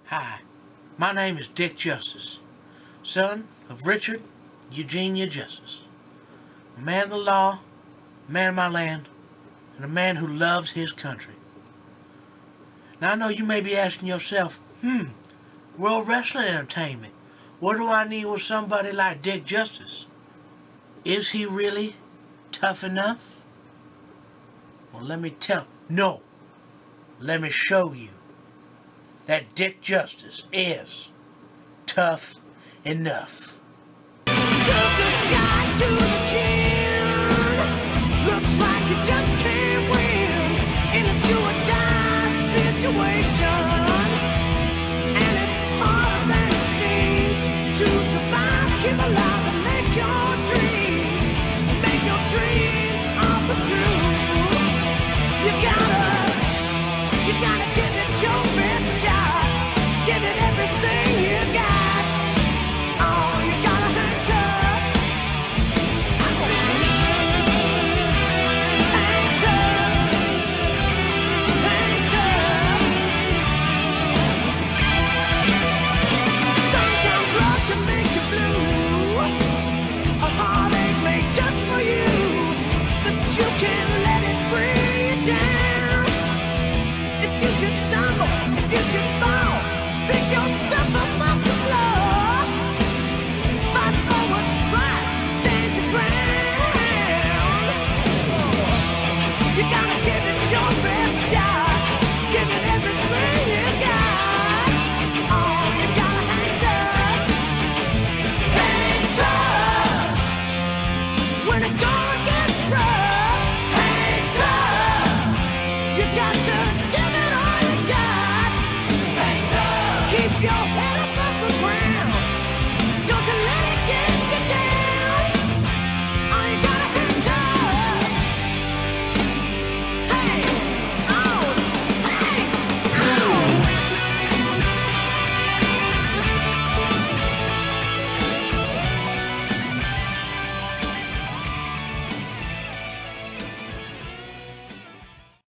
Hi, my name is Dick Justice, son of Richard Eugenia Justice, a man of the law, a man of my land, and a man who loves his country. Now I know you may be asking yourself, World Wrestling Entertainment, what do I need with somebody like Dick Justice? Is he really tough enough? Well, let me show you that Dick Justice is tough enough. Took a shot to the chin. Looks like you just can't win in a do or die situation. And it's harder than it seems to survive, keep alive, and make your dreams up a true. You gotta give it your best shot. Give it everything you got. Oh, you gotta hang tough. Hang tough. Hang tough. Sometimes love can make you blue. A heartache made just for you. But you can't let it bring you down. If you should stumble, if you should fall, pick yourself up off the floor. Fight for what's right, stand your ground. You gotta give it your best shot. Give it everything you got. Oh, you gotta hang tough. Hang tough. When the going gets rough, hang tough. You got to give it all you got. Hang tough. Keep your head